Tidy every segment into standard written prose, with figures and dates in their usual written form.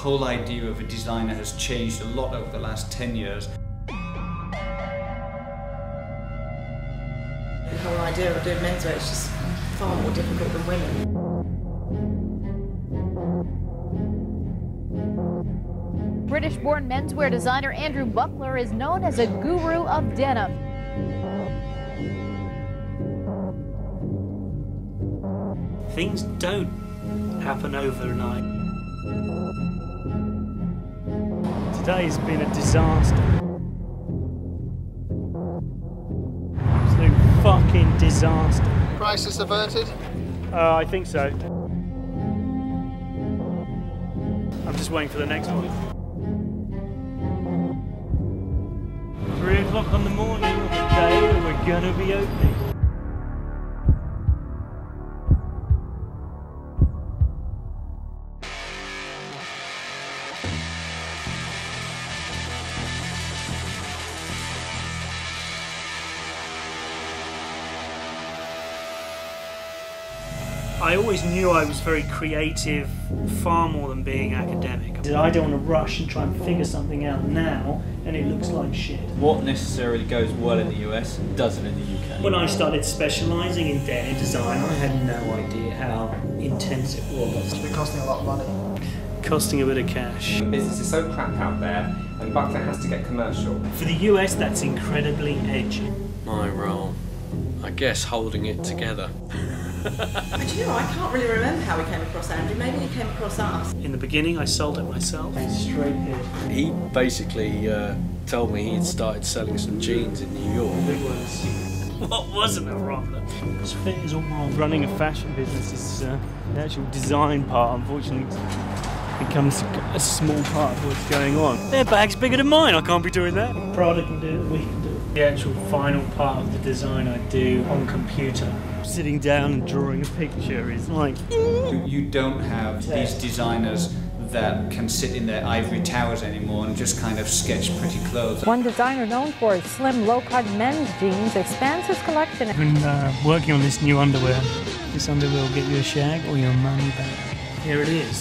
whole idea of a designer has changed a lot over the last 10 years. The whole idea of doing menswear is just far more difficult than women. British-born menswear designer Andrew Buckler is known as a guru of denim. Things don't happen overnight. Today's been a disaster. Absolute fucking disaster. Crisis averted? I think so. I'm just waiting for the next one. 3 o'clock on the morning of the day that we're gonna be opening. I always knew I was very creative, far more than being academic. I don't want to rush and try and figure something out now, and it looks like shit. What necessarily goes well in the US doesn't in the UK. When I started specialising in denim design, I had no idea how intense it was. It's been costing a lot of money. Costing a bit of cash. Business is so crap out there, and Buckler has to get commercial. For the US, that's incredibly edgy. My role, I guess, holding it together. Do you know, I can't really remember how we came across Andrew. Maybe he came across us. In the beginning, I sold it myself. Straight hit. He basically told me he had started selling some jeans in New York. It was. What wasn't a problem? Because fit is all wrong. Running a fashion business is the actual design part, unfortunately, becomes a small part of what's going on. Their bag's bigger than mine. I can't be doing that. Prada can do it. We can do it. The actual final part of the design I do on computer. Sitting down and drawing a picture is like... You don't have these designers that can sit in their ivory towers anymore and just kind of sketch pretty clothes. One designer known for his slim, low-cut men's jeans expands his collection. I've been working on this new underwear. This underwear will get you a shag or your money back. Here it is,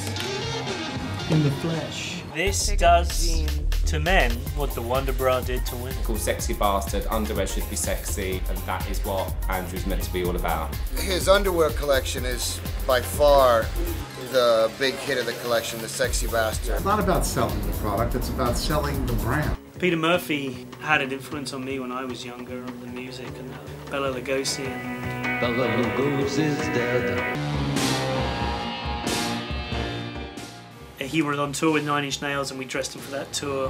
in the flesh. This does to men what the Wonder Bra did to women. Called Sexy Bastard, underwear should be sexy, and that is what Andrew's meant to be all about. His underwear collection is by far the big hit of the collection, the Sexy Bastard. It's not about selling the product, it's about selling the brand. Peter Murphy had an influence on me when I was younger, on the music, and Bela Lugosi. Bela Lugosi's dead. He was on tour with 9 Inch Nails and we dressed him for that tour.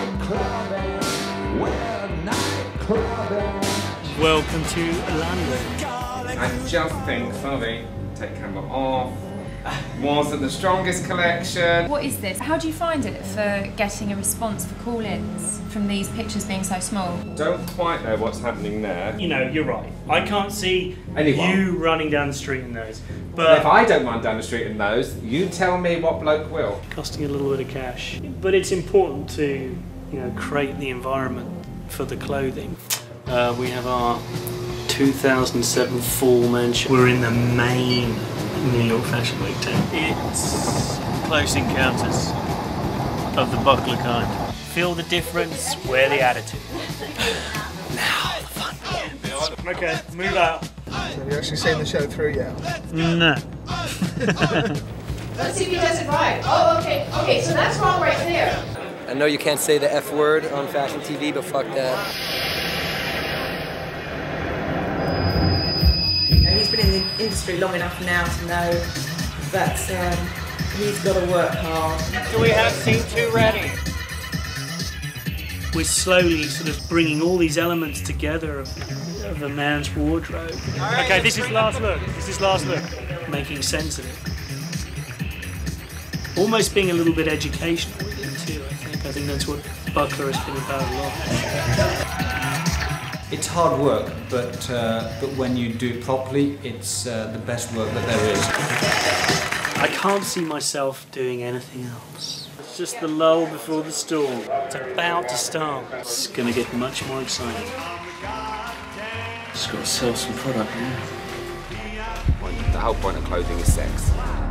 Welcome to London. I just think, sorry, take camera off, wasn't the strongest collection. What is this? How do you find it for getting a response for call-ins from these pictures being so small? Don't quite know what's happening there. You know, you're right. I can't see you running down the street in those. But if I don't run down the street in those, you tell me what bloke will. Costing a little bit of cash. But it's important to, create the environment for the clothing. We have our 2007 fall mention. We're in the main New York Fashion Week tent. It's close encounters of the Buckler kind. Feel the difference, wear the attitude. Now the fun begins. Okay, move out. So have you actually seen the show through yet? No. Let's see if he does it right. Oh, okay. Okay, so that's wrong right there. I know you can't say the F word on fashion TV, but fuck that. He's been in the industry long enough now to know that he's got to work hard. Do we have scene 2 ready? We're slowly sort of bringing all these elements together of a man's wardrobe. Okay, this is last look. This is last look. Making sense of it. Almost being a little bit educational with it too, I think. I think that's what Buckler has been about a lot. It's hard work, but when you do it properly, it's the best work that there is. I can't see myself doing anything else. It's just the lull before the storm. It's about to start. It's going to get much more exciting. Just got to sell some product, The whole point of clothing is sex.